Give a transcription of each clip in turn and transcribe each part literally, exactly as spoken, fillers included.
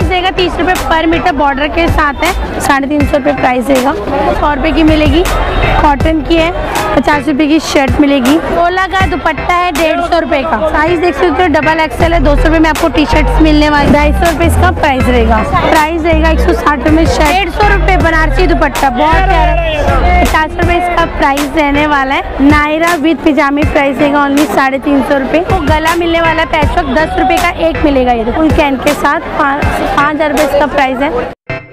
Price देगा तीस रुपये पर मीटर, बॉर्डर के साथ है, साढ़े तीन सौ रुपये प्राइस देगा। सौ रुपये की मिलेगी, कॉटन की है, पचास रुपये की शर्ट मिलेगी। ओला का दुपट्टा है डेढ़ सौ रुपये का, साइज देख सकते हो डबल एक्सएल है, दो सौ रुपये में आपको टी शर्ट्स मिलने वाली, ढाई सौ रुपये इसका प्राइस रहेगा। प्राइस रहेगा एक सौ साठ रुपये में शर्ट, डेढ़ सौ रुपये बनारसी दुपट्टा बहुत प्यारा, पचास रुपये इसका प्राइस रहने वाला है। नायरा विद पिजामी प्राइस देगा ओनली साढ़े तीन सौ रुपये। तो गला मिलने वाला है पैचवर्क, दस रुपये का एक मिलेगा, ये फुल कैन के साथ, पाँच हजार रुपये इसका प्राइस है।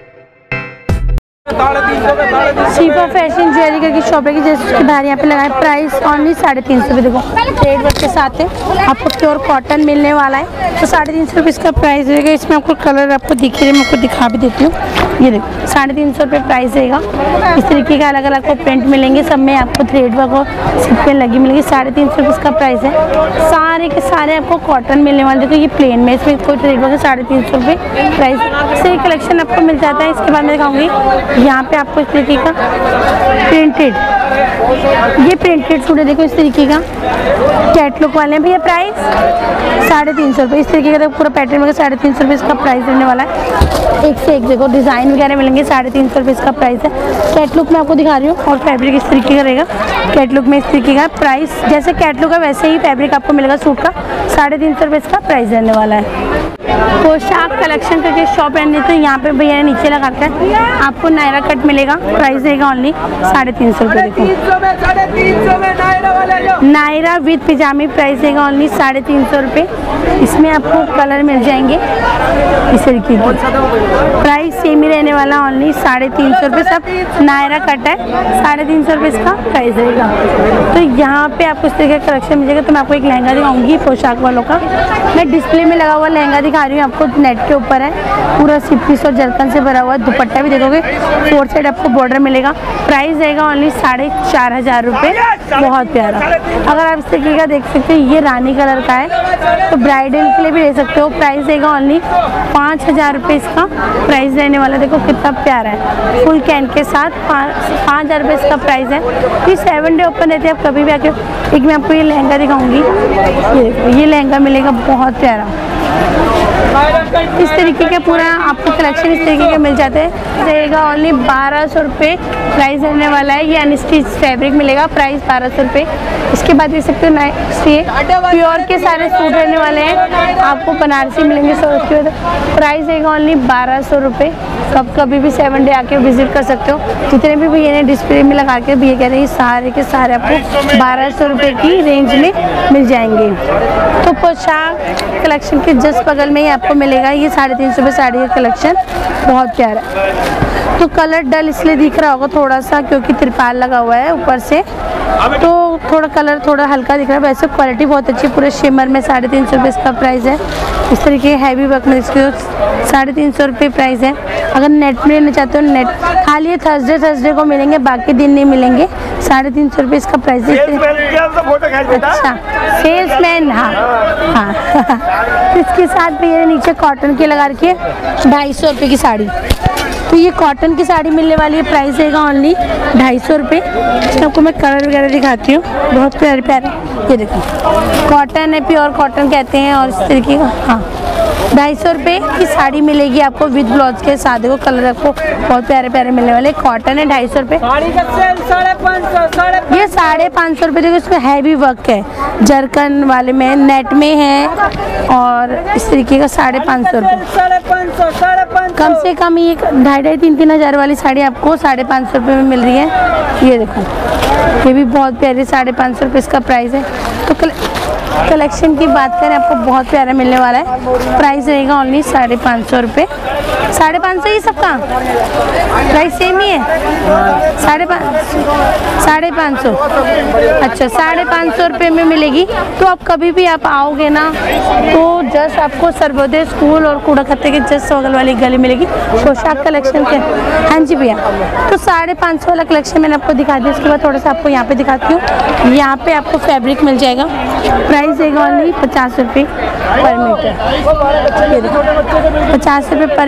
शिफा फैशन ज्वेलरी करके शॉप है, जैसे उसके बाहर यहाँ पे लगाए प्राइस ओनली साढ़े तीन सौ रुपये। देखो रेड वर्क के साथ है, आपको प्योर कॉटन मिलने वाला है, तो साढ़े तीन सौ रुपये इसका प्राइस रहेगा। इसमें आपको कलर आपको दिख रहे, मैं आपको दिखा भी देती हूँ, ये देखो साढ़े तीन सौ रुपये प्राइस रहेगा। इस तरीके का अलग अलग आपको प्रिंट मिलेंगे, सब में आपको थ्रेड वर्क और सिप्पे लगी मिलेगी, साढ़े तीन सौ रुपये इसका प्राइस है। सारे के सारे आपको कॉटन मिलने वाले, देखो ये प्लेन में, इसमें कोई थ्रेड वर्क है, साढ़े तीन सौ रुपये प्राइस से कलेक्शन आपको मिल जाता है। इसके बाद मैं दिखाऊंगी यहाँ पे आपको इस तरीके का प्रिंटेड, ये प्रिंटेड सूट है, देखो इस तरीके का कैटलॉग वाले हैं भैया, प्राइस साढ़े तीन सौ रुपये। इस तरीके का पूरा पैटर्न में साढ़े तीन सौ रुपये इसका प्राइस रहने वाला है। एक से एक देखो डिज़ाइन वगैरह मिलेंगे, साढ़े तीन सौ रुपये इसका प्राइस है। कैटलॉग में आपको दिखा रही हूँ, और फैब्रिक इस तरीके का रहेगा, कैटलॉग में इस तरीके का प्राइस, जैसे कैटलॉग है वैसे ही फैब्रिक आपको मिलेगा सूट का, साढ़े तीन सौ रुपये इसका प्राइस रहने वाला है। पोशाक कलेक्शन करके शॉप है, तो यहाँ पे भैया ने नीचे लगा कर आपको नायरा कट मिलेगा, प्राइस देगा ओनली साढ़े तीन सौ रुपये। देखो नायरा विद पिजामी प्राइस देगा ओनली साढ़े तीन सौ रुपये। इसमें आपको कलर मिल जाएंगे इस तरीके की, प्राइस सेम ही रहने वाला ओनली साढ़े तीन सौ रुपये। सब नायरा कट है, साढ़े तीन सौ रुपये इसका प्राइस रहेगा। तो यहाँ पे आपको इस तरीके का कलेक्शन मिल जाएगा। तो मैं आपको एक लहंगा दिखाऊंगी पोशाक वालों का, मैं डिस्प्ले में लगा हुआ लहंगा दिखा रही हूँ आपको, नेट के ऊपर है, पूरा सिप्पीस और जरकन से भरा हुआ है, दुपट्टा भी देखोगे फोर साइड आपको बॉर्डर मिलेगा, प्राइस रहेगा ओनली साढ़े चार हजार रुपये, बहुत प्यारा। अगर आप इस तरीके का देख सकते हो, ये रानी कलर का है, तो ब्राइडल के लिए भी ले सकते हो, प्राइस देगा ओनली पाँच हजार रुपये इसका प्राइस रहने वाला। देखो कितना प्यारा है, फुल कैन के साथ पाँच हजार रुपये इसका प्राइस है। ये सेवन डे ओपन रहते हैं, आप कभी भी आके। एक मैं आपको ये लहंगा दिखाऊंगी, ये देखो ये लहंगा मिलेगा बहुत प्यारा, इस तरीके का पूरा आपको कलेक्शन इस तरीके के मिल जाते हैं। रहेगा ओनली बारह सौ रुपये प्राइस रहने वाला है। ये अनस्टिच फैब्रिक मिलेगा, प्राइस बारह सौ रुपये। इसके बाद देख सकते हो नेक्स्ट ये प्योर के सारे सूट रहने वाले हैं, आपको बनारसी मिलेंगे सौ रुपये, प्राइस रहेगा ओनली बारह सौ रुपये। आप कभी भी सेवन डे आके विजिट कर सकते हो। जितने भी भैया ने डिस्प्ले में लगा के भैया कह रहे हैं सारे के सारे आपको बारह सौ रुपये की रेंज में मिल जाएंगे। तो पोशाक कलेक्शन के जस्ट बगल में ही आपको मिलेगा ये साढ़े तीन सौ रुपये साड़ी का कलेक्शन, बहुत प्यारा है। तो कलर डल इसलिए दिख रहा होगा थोड़ा सा, क्योंकि तिरपाल लगा हुआ है ऊपर से, तो थोड़ा कलर थोड़ा हल्का दिख रहा है। वैसे क्वालिटी बहुत अच्छी, पूरे शिमर में साढ़े तीन सौ रुपये इसका प्राइस है। इस तरीके हैवी वर्क में इसके साढ़े तीन सौ रुपये प्राइस है। अगर नेट में लेना चाहते हो, नेट खाली थर्सडे थर्सडे को मिलेंगे, बाकी दिन नहीं मिलेंगे। साढ़े तीन सौ रुपये इसका प्राइस है। अच्छा सेल्समैन, हाँ हाँ इसके साथ भैया ने नीचे कॉटन की लगा रखी है, ढाई सौ रुपये की साड़ी। तो ये कॉटन की साड़ी मिलने वाली है, प्राइस रहेगा ओनली ढाई सौ रुपये। आपको मैं कलर वगैरह दिखाती हूँ, बहुत प्यारे प्यारे। ये देखो कॉटन है, प्योर कॉटन कहते हैं, और इस तरीके का, हाँ ढाई सौ रुपये की साड़ी मिलेगी आपको विद ब्लाउज के साथ। देखो कलर आपको बहुत प्यारे प्यारे मिलने वाले, कॉटन है, ढाई सौ रुपये। ये साढ़े पाँच सौ रुपये। देखो इसमें हैवी वर्क है, जरकन वाले में, नेट में है, और इस तरीके का साढ़े पाँच सौ रुपये। कम से कम ये ढाई ढाई तीन तीन हज़ार वाली साड़ी आपको साढ़े पाँच सौ रुपये में मिल रही है। ये देखो ये भी बहुत प्यारी, साढ़े पाँच सौ रुपये इसका प्राइस है। तो कल कलेक्शन की बात करें, आपको बहुत प्यारा मिलने वाला है, प्राइस रहेगा ओनली साढ़े पाँच सौ रुपये। साढ़े पाँच सौ ये सबका प्राइस सेम ही है, साढ़े पाँच साढ़े पाँच सौ अच्छा साढ़े पाँच सौ रुपये में मिलेगी। तो आप कभी भी आप आओगे ना, तो जस्ट आपको सर्वोदय स्कूल और कूड़ा खत्ते के जस्ट बगल वाली गली मिलेगी, पोशाक कलेक्शन के। हाँ जी भैया, तो साढ़े पाँच सौ वाला कलेक्शन मैंने आपको दिखा दिया। उसके बाद थोड़ा सा आपको यहाँ पे दिखाती हूँ। यहाँ पे आपको फैब्रिक मिल जाएगा, प्राइस देगा ओनली पचास रुपये पर मीटर। ये देखो पचास रुपये पर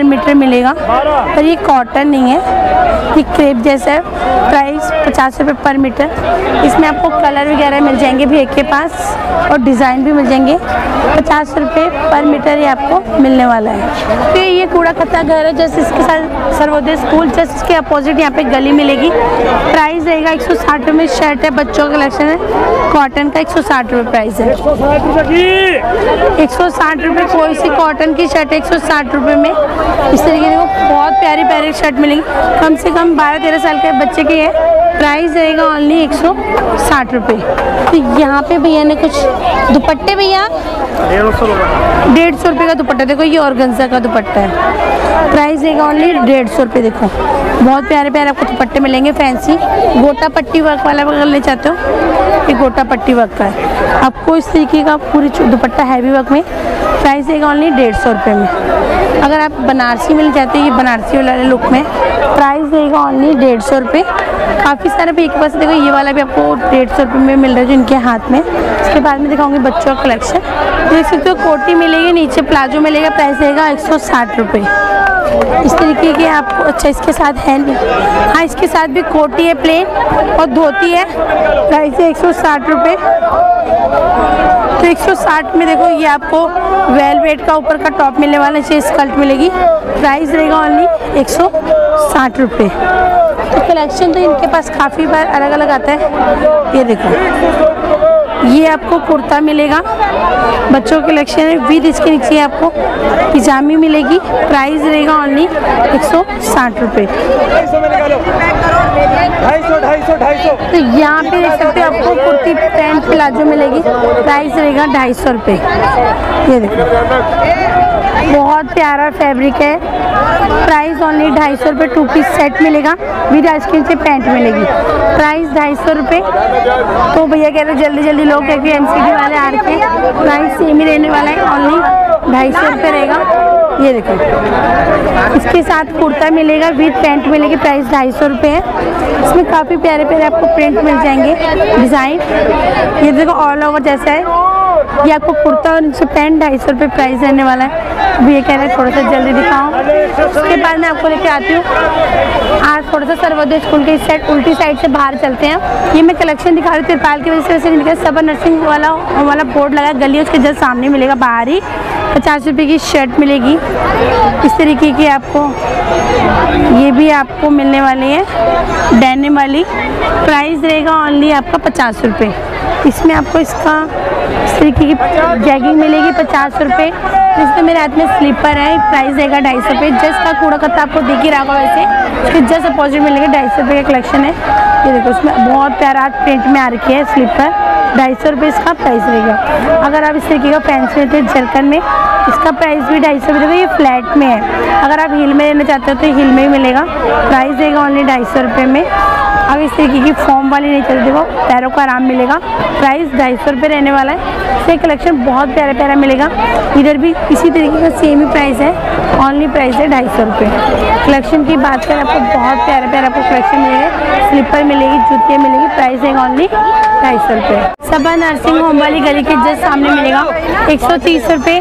मीटर मिलेगा, पर ये कॉटन नहीं है, ये क्रेप जैसा है। प्राइस पचास रुपये पर मीटर। इसमें आपको कलर वगैरह मिल जाएंगे भैया के पास और डिज़ाइन भी मिल जाएंगे। पचास रुपये पर मीटर ये आपको मिलने वाला है। तो ये कूड़ा कचरा घर है, जैसे इसके साथ सर्वोदय स्कूल, जस्ट इसके अपोजिट यहाँ पे गली मिलेगी। प्राइस रहेगा एक सौ साठ रुपये। शर्ट है, बच्चों का कलेक्शन है कॉटन का, एक सौ साठ रुपये प्राइस है। एक सौ साठ रुपये कोई सी कॉटन की शर्ट है, एक सौ साठ रुपये में। इस तरीके से बहुत प्यारी प्यारी शर्ट मिलेंगी, कम से कम बारह तेरह साल के बच्चे की है। प्राइस रहेगा ओनली एक सौ साठ रुपये। तो यहाँ पे भैया ने कुछ दुपट्टे, भैया डेढ़ सौ डेढ़ सौ रुपये का दुपट्टा, देखो ये ऑर्गेन्जा का दुपट्टा है। प्राइस रहेगा ओनली डेढ़ सौ रुपये। देखो बहुत प्यारे प्यारे आपको दुपट्टे मिलेंगे फैंसी, गोटा पट्टी वर्क वाला अगर ले चाहते हो, ये गोटा पट्टी वर्क का है आपको। इस तरीके का पूरी दुपट्टा हैवी वर्क में। प्राइस रहेगा ओनली डेढ़ सौ रुपये में। अगर आप बनारसी मिल जाते हैं, ये बनारसी वाले लुक में, प्राइस रहेगा ओनली डेढ़ सौ रुपये। काफ़ी सारे भी एक पास देखो, ये वाला भी आपको डेढ़ सौ रुपये में मिल रहा है जो इनके हाथ में। इसके बाद में दिखाऊंगी बच्चों का कलेक्शन। देख सकते हो कोटी मिलेगी, नीचे प्लाजो मिलेगा। प्राइस रहेगा एक सौ साठ रुपये। इस तरीके के आपको, अच्छा इसके साथ है नहीं, हाँ इसके साथ भी कोटी है प्लेन और धोती है। प्राइस है एक सौ साठ रुपये। तो एक सौ साठ में देखो ये आपको वेलवेट का ऊपर का टॉप मिलने वाला है, स्कर्ट मिलेगी। प्राइस रहेगा ओनली एक सौ साठ रुपये। तो कलेक्शन तो इनके पास काफ़ी बार अलग अलग आता है। ये देखो ये आपको कुर्ता मिलेगा, बच्चों के कलेक्शन है विद, इसके नीचे आपको पिजामी मिलेगी। प्राइस रहेगा ओनली एक सौ साठ रुपये। तो यहाँ पे देख सकते हो आपको कुर्ती पैंट प्लाजो मिलेगी। प्राइस रहेगा ढाई सौ रुपये। ये देखो बहुत प्यारा फैब्रिक है। प्राइस ओनली ढाई सौ रुपये। टू पीस सेट मिलेगा विद आइसक्रीम से पैंट मिलेगी। प्राइस ढाई सौ रुपये। तो भैया कह रहे जल्दी जल्दी लोग क्योंकि एमसीडी वाले आ रखे हैं। प्राइस सेम ही रहने वाला है, ओनली ढाई सौ रुपये रहेगा। ये देखो इसके साथ कुर्ता मिलेगा विद पैंट मिलेगी। प्राइस ढाई सौ रुपये है। इसमें काफ़ी प्यारे प्यारे आपको प्रिंट मिल जाएंगे, डिज़ाइन। ये देखो ऑल ओवर जैसा है, ये आपको कुर्ता और नीचे पैंट ढाई सौ रुपये प्राइस रहने वाला है। अब ये कह रहे हैं थोड़ा सा जल्दी दिखाऊं, उसके बाद मैं आपको लेके आती हूँ। आज थोड़ा सा सर्वोदय स्कूल के इस साइड उल्टी साइड से बाहर चलते हैं। ये मैं कलेक्शन दिखा रही हूँ तिरपाल की वजह से निकल। सबर नर्सिंग वाला वाला बोर्ड लगा गली, उसके जस्ट सामने मिलेगा बाहर ही। पचास रुपये की शर्ट मिलेगी इस तरीके की आपको। ये भी आपको मिलने वाली है डेनिम वाली। प्राइस रहेगा ओनली आपका पचास रुपये। इसमें आपको इसका इस तरीके की जैगिंग मिलेगी पचास रुपये। इसमें मेरे हाथ में स्लीपर है, प्राइस रहेगा ढाई सौ रुपये। जस्ट का कूड़ा कत्ता आपको दिख ही रहा होगा, वैसे उसके जस्ट अपोजिट मिलेगा। ढाई सौ रुपये का कलेक्शन है। ये देखो इसमें बहुत प्यारा प्रिंट में आ रखी है स्लीपर। ढाई सौ रुपये इसका प्राइस रहेगा। अगर आप इस तरीके का फैंसी लेते हैं जरकन में, इसका प्राइस भी ढाई सौ रुपये। ये फ्लैट में है, अगर आप हिल में लेना चाहते हो तो हिल में ही मिलेगा। प्राइस देगा ओनली ढाई सौ रुपये में। अब इस तरीके की फॉर्म वाली नहीं चलती, वो पैरों को आराम मिलेगा। प्राइस ढाई सौ रुपये रहने वाला है। इससे कलेक्शन बहुत प्यारा प्यारा मिलेगा। इधर भी इसी तरीके का सेम ही प्राइस है, ओनली प्राइस है ढाई सौ रुपये। कलेक्शन की बात करें आपको बहुत प्यारा प्यारा आपको कलेक्शन मिलेगा। स्लीपर मिलेगी, जूतियाँ मिलेगी। प्राइस है ओनली ढाई सौ रुपये। सबा नर्सिंग होम वाली गली के जस्ट सामने मिलेगा एक सौ तीस रुपये।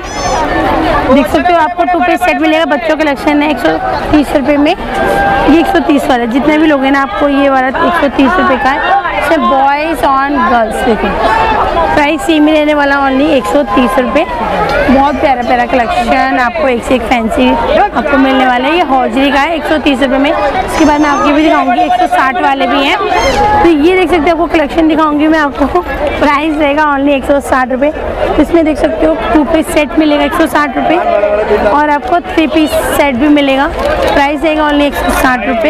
देख सकते हो आपको टू पीस सेट मिलेगा। बच्चों कलेक्शन है एक सौ तीस रुपये में। ये एक सौ तीस वाला जितने भी लोग हैं ना, आपको ये वाला एक सौ तीस रुपये का है। इसमें बॉयज़ ऑन गर्ल्स देखो प्राइस सेम ही रहने वाला, ओनली एक सौ तीस रुपये। बहुत प्यारा प्यारा कलेक्शन आपको एक से एक फैंसी आपको मिलने वाला है। ये हौजरी का है एक सौ तीस रुपये में। इसके बाद मैं आपकी भी दिखाऊंगी एक सौ साठ वाले भी हैं। तो ये देख सकते हो आपको कलेक्शन दिखाऊंगी मैं आपको। प्राइस रहेगा ओनली एक सौ साठ रुपये। इसमें देख सकते हो टू पीस सेट मिलेगा एक सौ साठ रुपये और आपको थ्री पीस सेट भी मिलेगा। प्राइस रहेगा ओनली एक सौ साठ रुपये।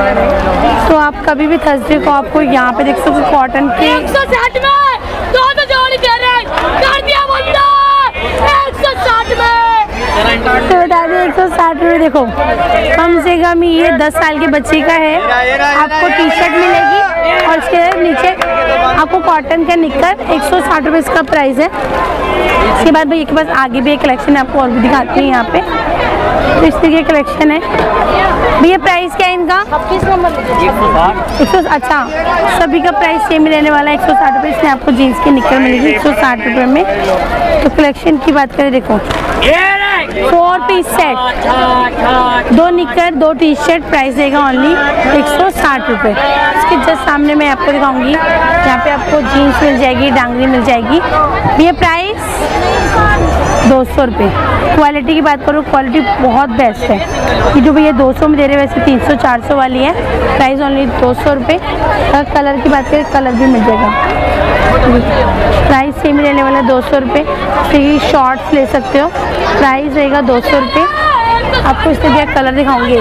तो आप कभी भी थर्सडे को आपको यहाँ पे देख सकते हो कॉटन के एक सौ साठ में दो तो जोड़ी दे रहे हैं, कर दिया बंदा एक सौ साठ में। तो बता दें एक सौ साठ रुपये। देखो कम से कम ये दस साल के बच्चे का है। आपको टी शर्ट मिलेगी और इसके नीचे आपको कॉटन का निक्कर एक सौ साठ रुपये इसका प्राइस है। इसके बाद भैया के पास आगे भी एक कलेक्शन है, आपको और भी दिखाती हैं यहाँ पे। तो इस तरीके कलेक्शन है भैया। प्राइस क्या है इनका? छब्बीस नंबर एक सौ। अच्छा सभी का प्राइस सेम ही रहने वाला है एक सौ साठ रुपये। इसमें आपको जीन्स की निक्कर मिलेगी एक सौ साठ रुपये में। तो कलेक्शन की बात करें देखो फोर पीस सेट, दो निकर दो टी शर्ट, प्राइस देगा ओनली एक सौ साठ रुपये। इसके जस्ट सामने मैं आपको दिखाऊंगी, यहाँ पे आपको जीन्स मिल जाएगी, डांगरी मिल जाएगी। ये प्राइस दो सौ रुपये। क्वालिटी की बात करूँ, क्वालिटी बहुत बेस्ट है। ये जो भैया दो सौ में दे रहे हैं, वैसे तीन सौ चार सौ वाली है, प्राइस ओनली दो सौ रुपये। अगर कलर की बात करें, कलर भी मिल जाएगा, प्राइस सेम ही रहने वाला है दो सौ रुपये। फिर शॉर्ट्स ले सकते हो, प्राइस रहेगा दो सौ रुपये। आपको इससे क्या कलर दिखाऊंगी,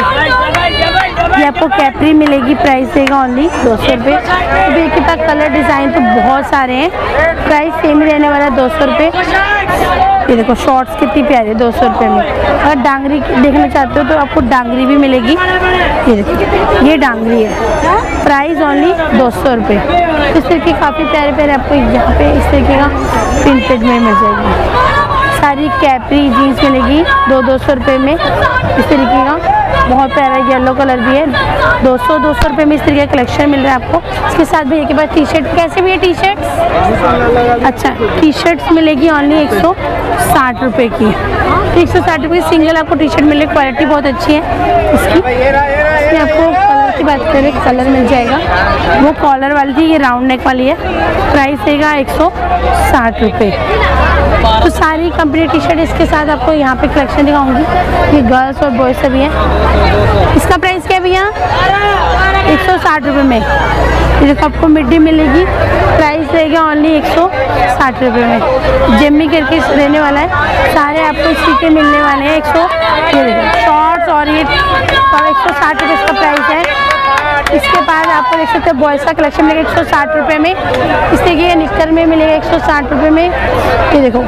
ये आपको कैपरी मिलेगी, प्राइस देगा ओनली दो सौ रुपये। तो एक के पास कलर डिज़ाइन तो बहुत सारे हैं, प्राइस सेम ही रहने वाला है दो सौ रुपये। ये देखो शॉर्ट्स कितनी प्यारी है, दो सौ रुपये में। अगर डांगरी देखना चाहते हो तो आपको डांगरी भी मिलेगी। ये देखो ये डांगरी है, प्राइस ओनली दो सौ रुपये। इस तरीके काफ़ी प्यारे प्यारे आपको यहाँ पे इस तरीके का प्रिंटेड में मिल जाएगी। सारी कैपरी जीन्स मिलेगी दो दो सौ रुपये में, इस तरीके का बहुत प्यारा येलो कलर भी है। दो सौ दो सौ रुपये में इस तरीके का कलेक्शन मिल रहा है आपको। इसके साथ भैया के पास टी शर्ट, कैसे भी है टी शर्ट्स? अच्छा, टी शर्ट्स मिलेगी ओनली एक सौ साठ रुपये की। एक सौ साठ रुपये सिंगल आपको टी शर्ट मिलेगी, क्वालिटी बहुत अच्छी है इसकी। इसमें आपको कलर की बात करें, कलर मिल जाएगा, वो कॉलर वाली थी, ये राउंड नेक वाली है, प्राइस देगा एक सौ साठ रुपये। तो सारी कंपनी टी शर्ट इसके साथ आपको यहाँ पे कलेक्शन दिखाऊंगी, ये गर्ल्स और बॉयज सभी है। इसका प्राइस क्या है भैया? एक सौ साठ रुपये में। ये देखो आपको मिड्डी मिलेगी, प्राइस रहेगा ओनली एक सौ साठ रुपये में। जिम्मी करके रहने वाला है, सारे आपको इसी के मिलने वाले हैं एक सौ शॉर्ट्स और ये एक सौ साठ रुपये इसका प्राइस है। इसके बाद आपको देख सकते हैं बॉयज़ का कलेक्शन मिलेगा एक सौ साठ रुपये में। इस तरीके के निक्कर में मिलेगा एक सौ साठ रुपये में। ये देखो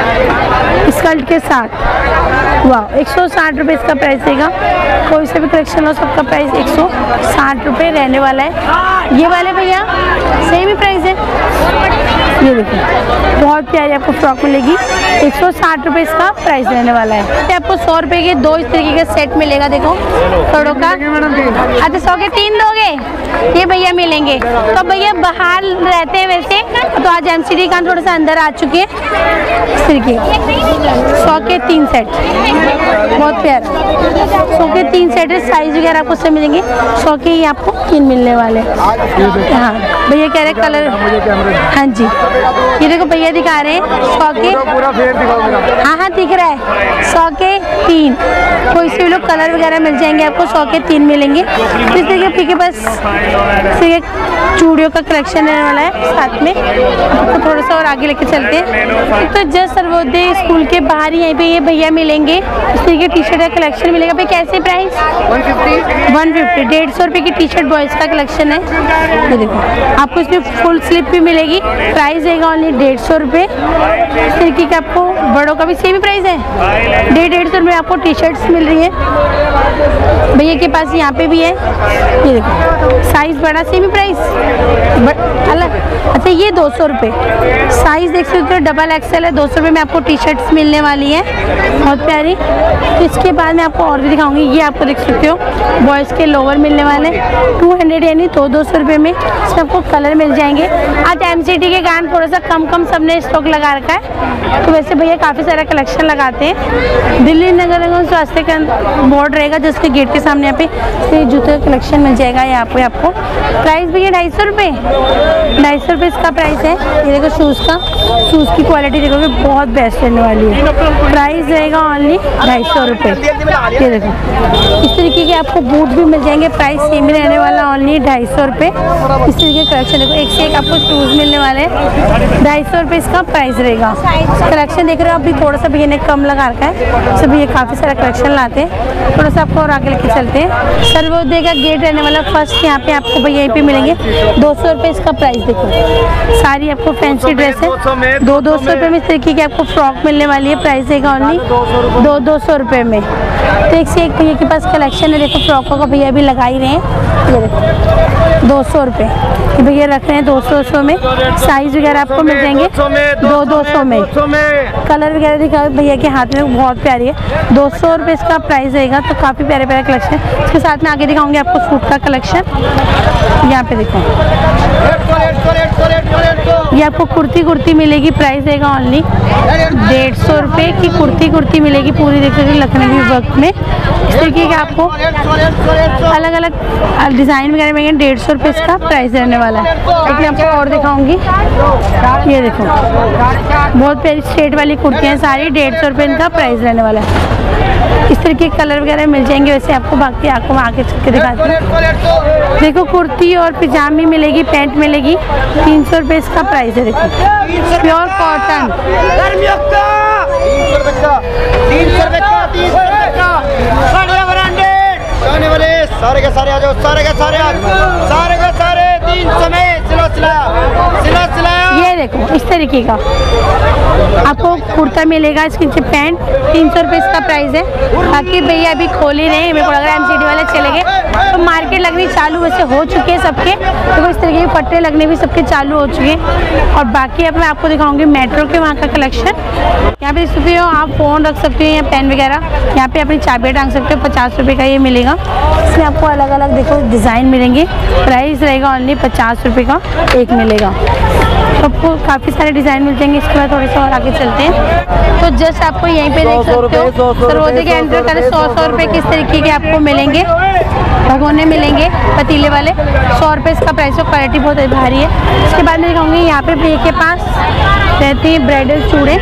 स्कर्ट के साथ, वाह, एक सौ साठ रुपये इसका प्राइस देगा। कोई से भी कलेक्शन हो, सबका प्राइस एक सौ साठ रुपये रहने वाला है। ये वाले भैया सेम ही प्राइस है। ये देखो बहुत प्यारी आपको फ्रॉक मिलेगी, एक सौ साठ रुपये इसका प्राइस रहने वाला है। आपको सौ रुपये के दो इस तरीके का सेट मिलेगा, देखो कड़ों का। अच्छा, सौ के तीन दोगे? ये भैया मिलेंगे। तो भैया बाहर रहते हैं वैसे, तो आज एमसीडी का थोड़ा सा अंदर आ चुके हैं। इस तरीके सौ के तीन सेट, बहुत प्यारा। सौ के तीन सेट है, साइज वगैरह आपको सब मिलेंगे। सौ के ही आपको तीन मिलने वाले। हाँ भैया कह रहे कलर, हाँ जी, ये देखो भैया दिखा रहे हैं सौ के, हाँ हाँ दिख रहा है, सौ के तीन। कोई से भी लोग कलर वगैरह मिल जाएंगे आपको, सौ के तीन मिलेंगे। इस तरीके के बस चूड़ियों का कलेक्शन रहने वाला है साथ में। आपको थोड़ा सा और आगे लेके चलते हैं। तो जस्ट सर्वोदय स्कूल के बाहर ही यहीं पे ये भैया मिलेंगे, इस तरीके टी शर्ट का कलेक्शन मिलेगा। भाई कैसे price? One fifty one fifty डेढ़ सौ रुपये की टी शर्ट बॉयज़ का कलेक्शन है। ये देखो आपको इसमें फुल स्लीव भी मिलेगी, प्राइस देगा ओनली डेढ़ सौ रुपये। इस तरीके के आपको बड़ों का भी सेम ही प्राइस है, डेढ़ डेढ़ सौ रुपये आपको टी शर्ट्स मिल रही है। भैया के पास यहाँ पे भी है, ये देखो साइज बड़ा, सेम ही प्राइस अलग। अच्छा, ये दो सौ रुपये साइज देख सकते हो, डबल एक्सएल है, दो सौ रुपये में आपको टी शर्ट्स मिलने वाली है, बहुत प्यारी। तो इसके बाद मैं आपको और भी दिखाऊंगी। ये आपको देख सकते हो बॉयज़ के लोअर मिलने वाले टू हंड्रेड यानी दो दो सौ रुपये में। इसमें आपको कलर मिल जाएंगे। आज एमसीडी के कारण थोड़ा सा कम कम सबने स्टॉक लगा रखा है, तो वैसे भैया काफ़ी सारा कलेक्शन लगाते हैं। दिल्ली नगर निगम स्वास्थ्य का बोर्ड रहेगा जिसके गेट के सामने यहाँ पे जूते का कलेक्शन मिल जाएगा। यहाँ पे आपको प्राइस भैया ढाई सौ रुपये ढाई सौ रुपये इसका प्राइस है। ये देखो शूज़ का, शूज़ की क्वालिटी देखोगे बहुत बेस्ट रहने वाली है, प्राइस रहेगा ओनली ढाई सौ रुपये। ये देखो इस तरीके के आपको बूट भी मिल जाएंगे, प्राइस सेम ही रहने वाला ओनली ढाई सौ रुपये। इस तरीके का कलेक्शन देखो, एक से एक आपको शूज़ मिलने वाले हैं, ढाई सौ रुपये इसका प्राइस रहेगा। कलेक्शन देख रहे हो, अभी थोड़ा सा भैया ने कम लगा रखा है, सब ये काफ़ी सारा कलेक्शन लाते हैं। थोड़ा सा आपको और आगे लेके चलते हैं। सर्वोदय का गेट रहने वाला फर्स्ट, यहाँ पे आपको भैया यहीं पे मिलेंगे दो सौ रुपये इसका प्राइस। देखो सारी आपको फैंसी ड्रेस है, दो दो सौ रुपये में इस तरीके की आपको फ्रॉक मिलने वाली है, प्राइस देगा ओनली दो दो सौ रुपये में। तो एक से एक भैया के पास कलेक्शन है, देखो फ्रॉकों का भैया भी लगा ही रहे हैं। ये देखो दो सौ रुपये भैया रख रहे हैं, दो सौ सौ में। साइज वगैरह आपको मिल जाएंगे दो दो सौ में। कलर वगैरह दिखा भैया के हाथ में, बहुत प्यारी है। दो सौ रुपये इसका प्राइस रहेगा। तो काफ़ी प्यारे प्यारे कलेक्शन। इसके साथ में आगे दिखाऊंगी आपको सूट का कलेक्शन। यहाँ पे देखो, ये आपको कुर्ती कुर्ती मिलेगी। प्राइस रहेगा ओनली डेढ़ सौ रुपये की कुर्ती कुर्ती मिलेगी पूरी। देखिए लखनवी वर्क में इस तरीके के आपको अलग अलग डिज़ाइन वगैरह मिलेंगे। डेढ़ सौ रुपये इसका प्राइस रहने वाला है। लेकिन आपको और दिखाऊंगी, ये देखो बहुत प्यारी स्ट्रेट वाली कुर्तियाँ सारी। डेढ़ सौ रुपये इनका प्राइस रहने वाला है। इस तरीके के कलर वगैरह मिल जाएंगे। वैसे आपको बाकी आपको वहाँ आके चल के दिखाती हूँ। देखो कुर्ती और पिजामी मिलेगी, पैंट मिलेगी। तीन सौ रुपये इसका प्राइस है। देखो प्योर कॉटन, सारे के सारे आ जाओ, सारे के सारे आ जाओ, सारे के सारे तीन सौ में सिला सिला सिला सिला। ये देखो इस तरीके का आपको कुर्ता मिलेगा। इसके नीचे पैंट, तीन सौ रुपये इसका प्राइस है। बाकी भैया अभी खोल ही रहे हैं। मेरे को लग रहा है एमसीडी वाले चले गए, तो मार्केट लगनी चालू वैसे हो चुके हैं सबके। देखो इस तरीके के पट्टे लगने भी सबके चालू हो चुके हैं। और बाकी अब मैं आपको दिखाऊंगी मेट्रो के वहाँ का कलेक्शन। यहाँ पे देख सकते हो आप फ़ोन रख सकते हो या पेन वगैरह। यहाँ पे अपनी चाबियाँ टांग सकते हो। पचास रुपये का ये मिलेगा। इसमें आपको अलग अलग देखो डिज़ाइन मिलेंगे। प्राइस रहेगा ओनली पचास रुपये का एक मिलेगा। तो आपको काफ़ी सारे डिज़ाइन मिल जाएंगे। इसके बाद थोड़े से और आगे चलते हैं। तो जस्ट आपको यहीं पे देख सकते हो सर्वोदय के एंटर करें सौ सौ रुपये किस तरीके के आपको मिलेंगे। भगोने मिलेंगे पतीले वाले, सौ रुपये इसका प्राइस है। क्वालिटी बहुत भारी है। इसके बाद मैं दिखाऊंगी यहाँ पे भैया के पास रहती हैं ब्राइडल चूड़े।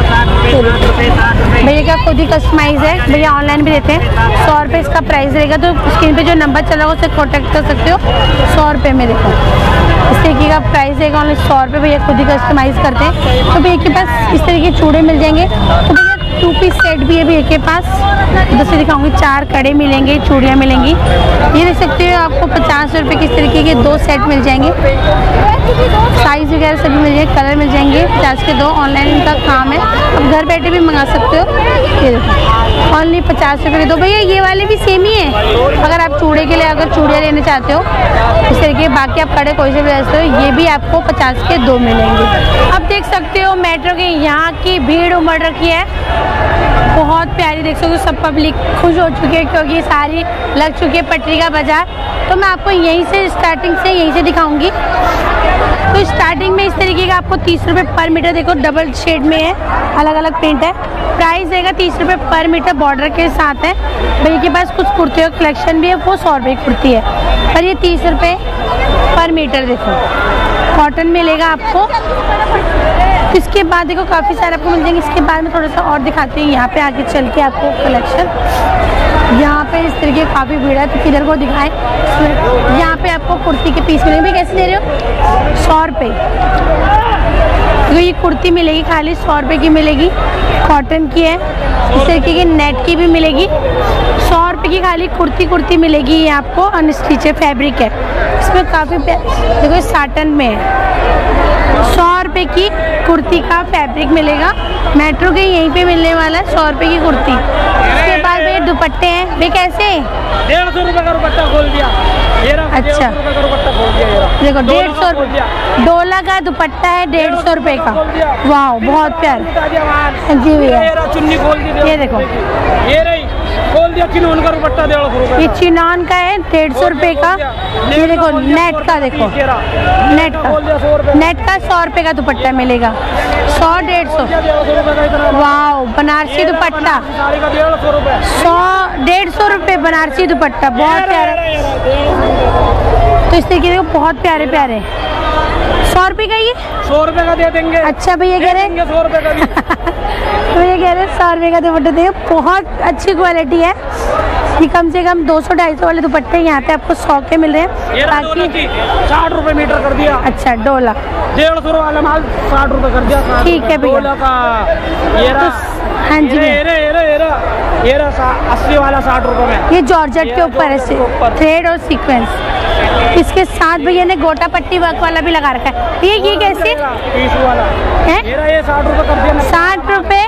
भैया का खुद ही कस्टमाइज है, भैया ऑनलाइन भी देते हैं। सौ रुपये इसका प्राइस रहेगा। तो स्क्रीन पे जो नंबर चला होगा उससे कॉन्टैक्ट कर सकते हो। सौ रुपये में देखो इस तरीके का प्राइस रहेगा ऑनलाइन सौ रुपये। भैया खुद ही कस्टमाइज़ करते हैं। तो भैया के पास इस तरीके के चूड़े मिल जाएंगे। तो भैया टू पीस सेट भी है भैया के पास। इधर से दिखाऊंगी, चार कड़े मिलेंगे, चूड़ियाँ मिलेंगी। ये देख सकते हो आपको पचास रुपये की इस तरीके के दो सेट मिल जाएंगे। साइज़ वगैरह सभी मिल जाएंगे, कलर मिल जाएंगे। पचास के दो। ऑनलाइन इनका काम है, आप घर बैठे भी मंगा सकते हो। ये देखो ओनली पचास रुपये के दो। भैया ये वाले भी सेम ही है। अगर आप चूड़े के लिए अगर चूड़ियाँ लेना चाहते हो इस तरीके, बाकी आप कड़े कोई से भी ले सकते हो। ये भी आपको पचास के दो मिलेंगे। अब देख सकते हो मेट्रो के यहाँ की भीड़ उमड़ रखी है, बहुत प्यारी। देख सकते हो सब पब्लिक खुश हो चुकी है क्योंकि सारी लग चुकी है पटरी का बाजार। तो मैं आपको यहीं से स्टार्टिंग से यहीं से दिखाऊंगी। तो स्टार्टिंग में इस तरीके का आपको तीस रुपये पर मीटर, देखो डबल शेड में है, अलग अलग प्रिंट है। प्राइस रहेगा तीस रुपये पर मीटर, बॉर्डर के साथ है। भैया के पास कुछ कुर्तियों का कलेक्शन भी है, वो सौ रुपये की कुर्ती है पर ये तीस रुपये पर मीटर। देखो कॉटन मिलेगा आपको। इसके बाद देखो काफ़ी सारे आपको मिल जाएंगे। इसके बाद में थोड़ा सा और दिखाते हैं यहाँ पे आगे चल के आपको कलेक्शन। यहाँ पे इस तरीके काफ़ी भीड़ है, तो किधर को दिखाएं। यहाँ पे आपको कुर्ती के पीस मिलेंगे। कैसे दे रहे हो? सौ रुपये। तो ये कुर्ती मिलेगी खाली सौ रुपये की मिलेगी, कॉटन की है। इस तरीके की नेट की भी मिलेगी। सौ रुपये की खाली कुर्ती कुर्ती मिलेगी ये आपको। अनस्टिच फैब्रिक है, इसमें काफ़ी देखो साटन में है। सौ रुपये की कुर्ती का फैब्रिक मिलेगा। मेट्रो के यहीं पे मिलने वाला है सौ रुपये की कुर्ती। इसके बाद भैया दुपट्टे हैं। वे कैसे? डेढ़ सौ रुपये का दुपट्टा खोल दिया। अच्छा देखो डेढ़ सौ रुपये डोला का दुपट्टा है, डेढ़ सौ रुपये का। वाह बहुत प्यारा जी भैया। चुन्नी खोल दी, ये देखो ये रही खोल दिया। चिनोन का दुपट्टा डेढ़ सौ रुपये। ये चिनॉन का है डेढ़ सौ रुपये का। ये देखो नेट का, देखो नेट का नेट का सौ रुपये का दुपट्टा मिलेगा। सौ डेढ़ सौ वाह बनारसी दुपट्टा सौ डेढ़ सौ रुपये बनारसी दुपट्टा, बहुत प्यारा। तो इस तरीके से बहुत प्यारे प्यारे। सौ रुपये का ये सौ रुपये का दे देंगे। अच्छा भैया कह रहे हैं सौ रुपये का भी। भैया कह रहे हैं सौ रुपये का दुपट्टा देंगे, बहुत अच्छी क्वालिटी है। ये कम से कम दो सौ ढाई सौ वाले दुपट्टे यहाँ पे आपको सौ के मिल रहे हैं। बाकी साठ रुपए मीटर कर दिया। अच्छा डोला डेढ़ सौ वाला माल साठ रुपए कर दिया। ठीक है भैया। डोला का ये रहा, हाँ जी ये रहा, ये रहा, ये रहा, ये रहा अस्सी वाला साठ रुपए में। ये जॉर्जेट के ऊपर है, थ्रेड और सीक्वेंस। इसके साथ भैया ने गोटा पट्टी वर्क वाला भी लगा रखा है। ये ये कैसे तीस वाला है? ये साठ रुपए कर दिया। साठ रुपए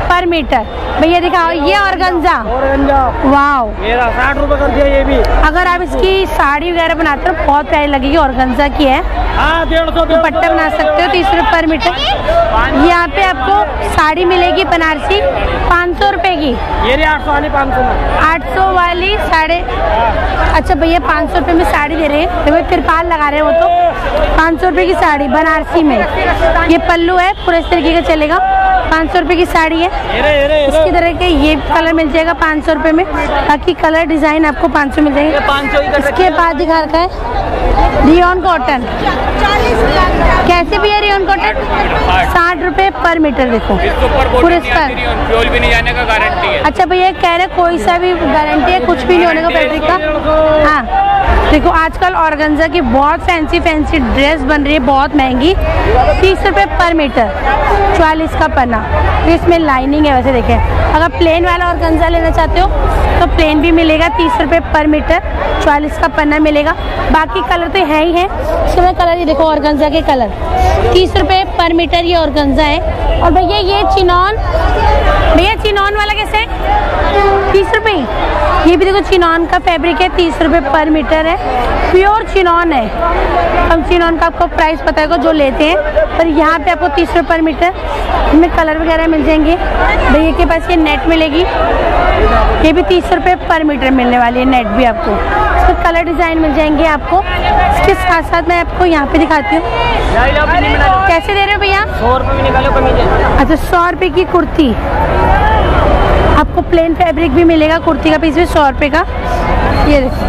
पर मीटर। भैया दिखाओ ये ऑर्गेन्जा, वाओ मेरा साठ रुपए कर दिया ये भी। अगर आप इसकी साड़ी वगैरह बनाते हो बहुत प्यारी लगेगी, ऑर्गेन्जा की है। हाँ डेढ़ सौ दुपट्टा बना सकते हो, तीस रुपए पर मीटर। यहाँ पे आपको साड़ी मिलेगी बनारसी पाँच सौ रुपए की, ये आठ सौ वाली पाँच सौ में, आठ सौ वाली साढ़े। अच्छा भैया पाँच सौ रुपये में साड़ी दे रहे हैं, देखो तिरपाल लगा रहे हैं वो तो। पाँच सौ रुपये की साड़ी बनारसी में, ये पल्लू है पूरा इस तरीके का चलेगा। पाँच सौ रुपये की साड़ी है, इसकी तरह के ये कलर मिल जाएगा पाँच सौ रुपये में। बाकी कलर डिजाइन आपको पाँच सौ मिल जाएंगे। इसके बाद दिखा रखा है रियोन कॉटन, कैसे भी है रियोन कॉटन? साठ रुपए पर मीटर। देखो पूरे पर भी नहीं जाने का गारंटी है। अच्छा भैया कह रहे कोई सा भी गारंटी है, कुछ भी नहीं होने का फैब्रिक का। हाँ देखो आजकल ऑर्गेन्जा की बहुत फैंसी फैंसी ड्रेस बन रही है, बहुत महंगी। तीस रुपए पर मीटर, चालीस का पन्ना। इसमें लाइनिंग है वैसे देखें। अगर प्लेन वाला ऑर्गेन्जा लेना चाहते हो तो प्लेन भी मिलेगा, तीस रुपए पर मीटर, चालीस का पन्ना मिलेगा। बाकी कलर तो है ही है, इसमें कलर ये देखो ऑर्गेन्जा के कलर, तीस रुपए पर मीटर ये ऑर्गेन्जा है। और भैया ये चिनॉन, भैया चिनॉन वाला कैसे है? तीस रुपए। ये भी देखो चिनॉन का फैब्रिक है, तीस रुपए पर मीटर है, प्योर चिनॉन है। हम चिनॉन का आपको प्राइस पता है जो लेते हैं, पर यहाँ पे आपको तीस रुपए पर मीटर। इनमें कलर वगैरह मिल जाएंगे। भैया के पास ये नेट मिलेगी, ये भी तीस रुपए पर मीटर मिलने वाली है नेट भी आपको। इसमें कलर डिजाइन मिल जाएंगे आपको। इसके साथ साथ मैं आपको यहाँ पे दिखाती हूँ, कैसे दे रहे हो भैया? सौ रुपये में निकालो कमीज। अच्छा सौ रुपये की कुर्ती, आपको प्लेन फैब्रिक भी मिलेगा, कुर्ती का पीस भी सौ रुपये का। ये देखो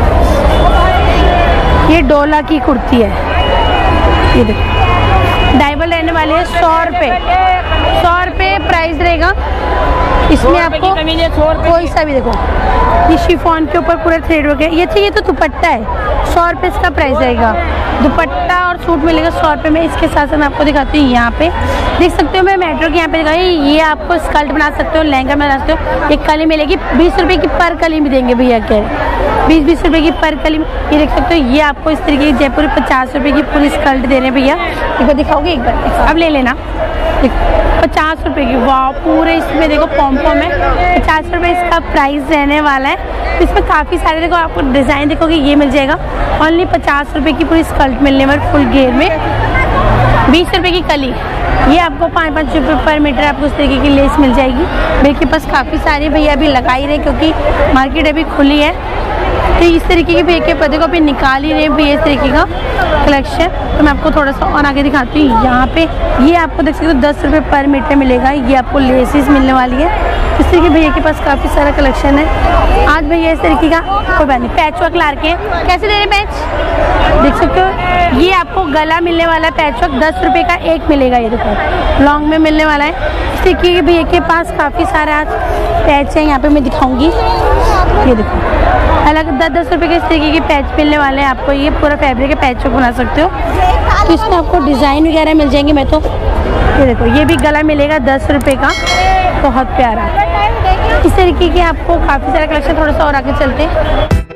ये डोला की कुर्ती है, ये देखो डाइबल रहने वाली है, सौ रुपये सौ रुपये प्राइस रहेगा। इसमें आपको कोई सा भी देखो, ये शिफॉन के ऊपर पूरा थ्रेड वर्क है। ये चाहिए तो दुपट्टा है, सौ रुपये इसका प्राइस रहेगा। दुपट्टा और सूट मिलेगा सौ रुपये में। इसके साथ साथ मैं आपको दिखाती हूँ, यहाँ पे देख सकते हो मैं मेट्रो के यहाँ पे दिखाई, ये आपको स्कर्ट बना सकते हो, लहंगा बना सकते हो। एक कली मिलेगी, बीस रुपये की पर कली भी देंगे भैया, कह रहे बीस बीस रुपये की पर कली। ये देख सकते हो, ये आपको इस तरीके की जयपुरी पचास रुपये की पूरी स्कर्ट दे रहे हैं भैया। एक बार दिखाओगे, एक बार अब ले लेना, पचास रुपए की। वाह पूरे इसमें देखो पॉम पॉम है, पचास रुपए इसका प्राइस रहने वाला है। तो इसमें काफ़ी सारे देखो आपको डिज़ाइन देखोगे, ये मिल जाएगा ओनली पचास रुपए की पूरी स्कर्ट मिलने वाली फुल घेर में। बीस रुपए की कली, ये आपको पाँच पाँच रुपये पर मीटर आपको इस तरीके की लेस मिल जाएगी। भैया के पास काफ़ी सारी भैया अभी लगा ही रहे क्योंकि मार्केट अभी खुली है, तो इस तरीके के भैया के पौधे को अभी निकाल ही रहे हैं भैया इस तरीके का कलेक्शन। तो मैं आपको थोड़ा सा और आगे दिखाती हूँ। यहाँ पे ये आपको देख सकते हो दस रुपये पर मीटर मिलेगा, ये आपको लेसेस मिलने वाली है। इस तरीके भैया के पास काफ़ी सारा कलेक्शन है। आज भैया इस तरीके का कोई बात नहीं, पैच वर्क ला के कैसे दे रहे हैं पैच, देख सकते हो। ये आपको गला मिलने वाला है पैच वर्क, दस रुपये का एक मिलेगा, ये देखो लॉन्ग में मिलने वाला है। इस तरीके के भैया के पास काफ़ी सारे आज पैच है, यहाँ पे मैं दिखाऊंगी। ये देखो अलग दस दस रुपये के इस तरीके के पैच मिलने वाले हैं आपको। ये पूरा फैब्रिक है, पैच वर्क बना सकते हो। तो इसमें आपको डिज़ाइन वगैरह मिल जाएंगे। मैं तो ये देखो ये भी गला मिलेगा दस रुपये का, बहुत प्यारा। इस तरीके के आपको काफ़ी सारा कलेक्शन, थोड़ा सा और आगे चलते हैं।